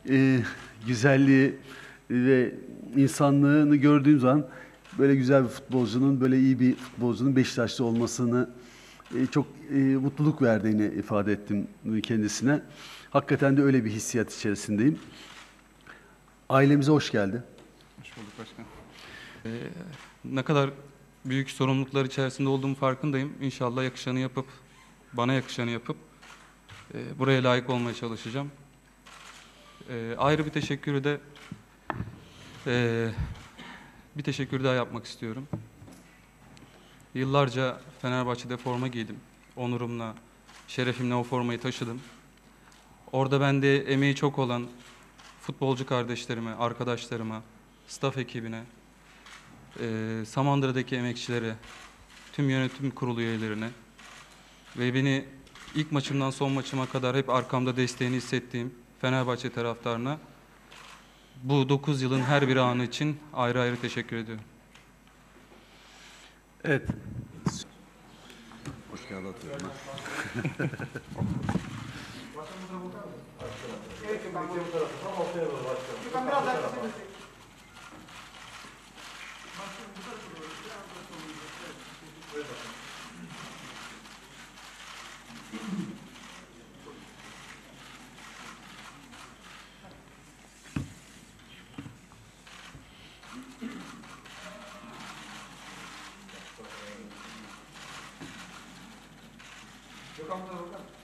e, güzelliği ve insanlığını gördüğüm zaman böyle güzel bir futbolcunun, böyle iyi bir futbolcunun Beşiktaşlı olmasını çok mutluluk verdiğini ifade ettim kendisine. Hakikaten de öyle bir hissiyat içerisindeyim. Ailemize hoş geldi. Hoş bulduk başkanım. Ne kadar büyük sorumluluklar içerisinde olduğumu farkındayım. İnşallah yakışanı yapıp, bana yakışanı yapıp buraya layık olmaya çalışacağım. Ayrı bir teşekkür daha yapmak istiyorum. Yıllarca Fenerbahçe'de forma giydim. Onurumla, şerefimle o formayı taşıdım. Orada bende emeği çok olan futbolcu kardeşlerime, arkadaşlarıma, staff ekibine, Samandıra'daki emekçilere, tüm yönetim kurulu üyelerine ve beni ilk maçımdan son maçıma kadar hep arkamda desteğini hissettiğim Fenerbahçe taraftarına bu 9 yılın her bir anı için ayrı ayrı teşekkür ediyorum. Evet. Hoş geldin. Yok amca,